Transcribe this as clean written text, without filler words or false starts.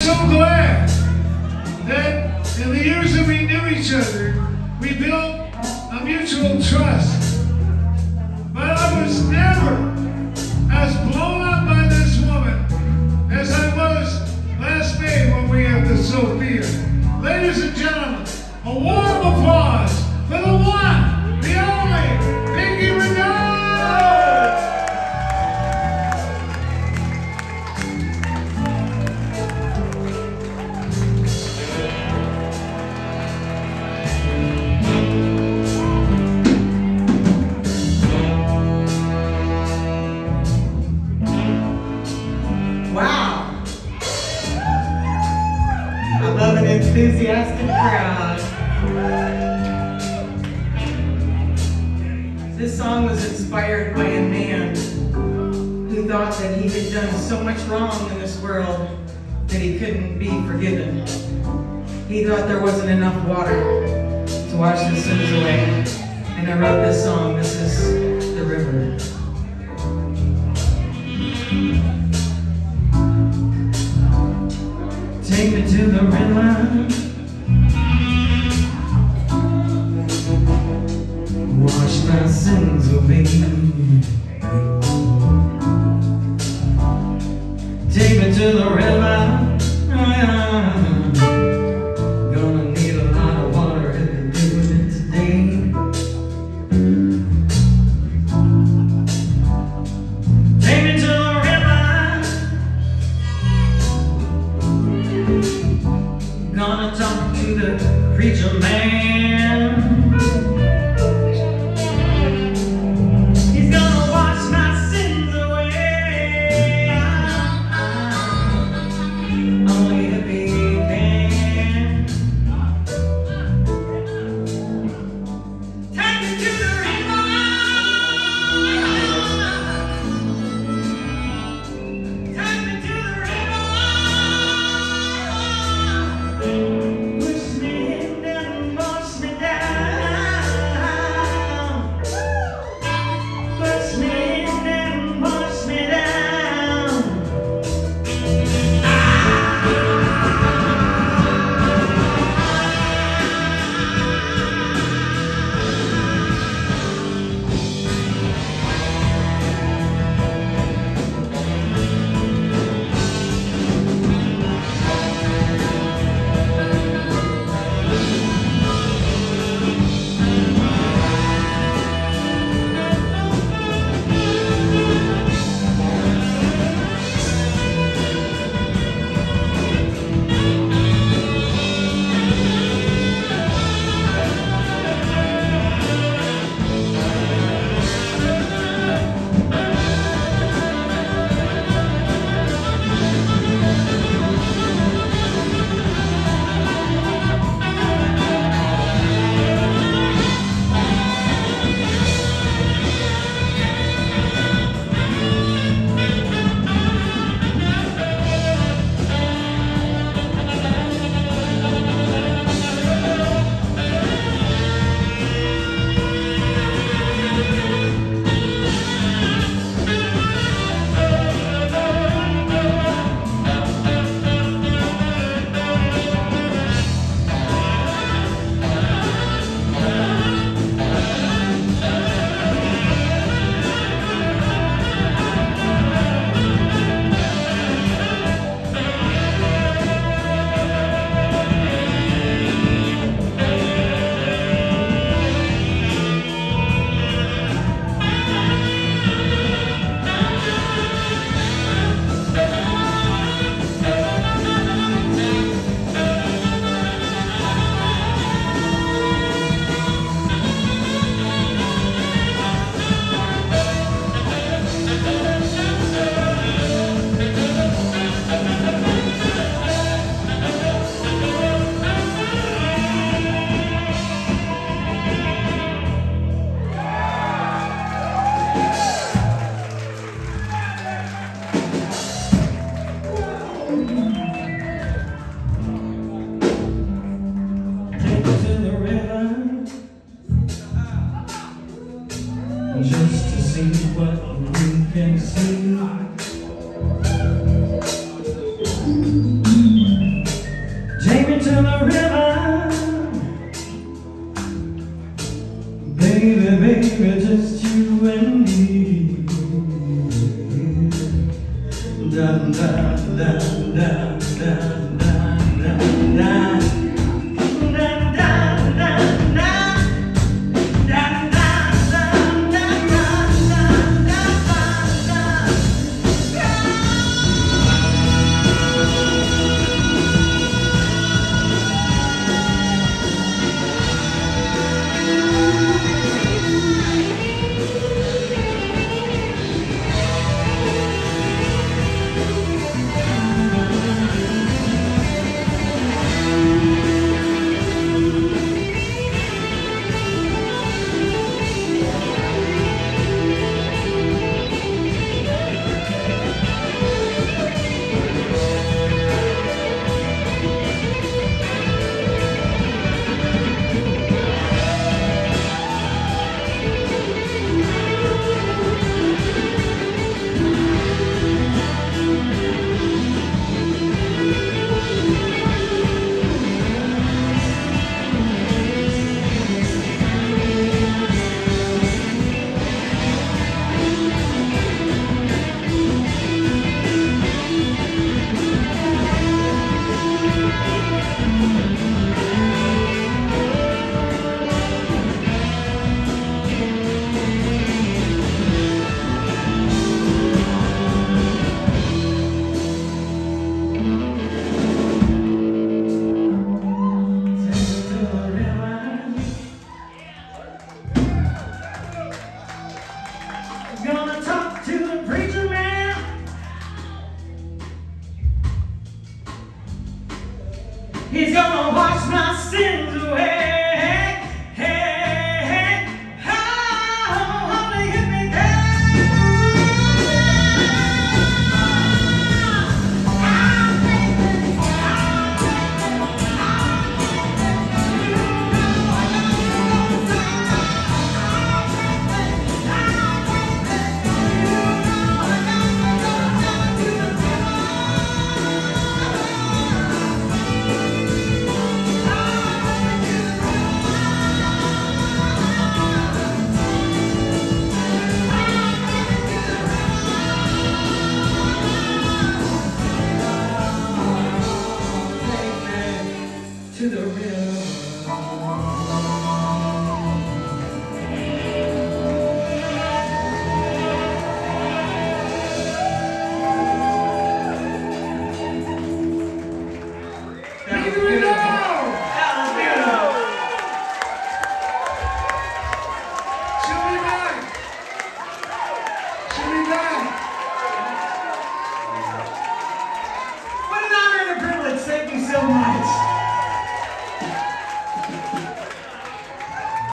so glad that in the years that we knew each other, we built a mutual trust. But I was never as blown up by this woman as I was last May when we had the Sophia. Ladies and gentlemen, a warm applause for the one, the only, Pinkie Rideau! Wow! I love an enthusiastic crowd. This song was inspired by a man who thought that he had done so much wrong in this world that he couldn't be forgiven. He thought there wasn't enough water to wash his sins away. And I wrote this song. This is The River. Take me to the river, wash my sins away. Take me to the river, oh yeah. Gonna need a lot of water if you're doing it today. Take me to the river, gonna talk He's gonna wash my sins away.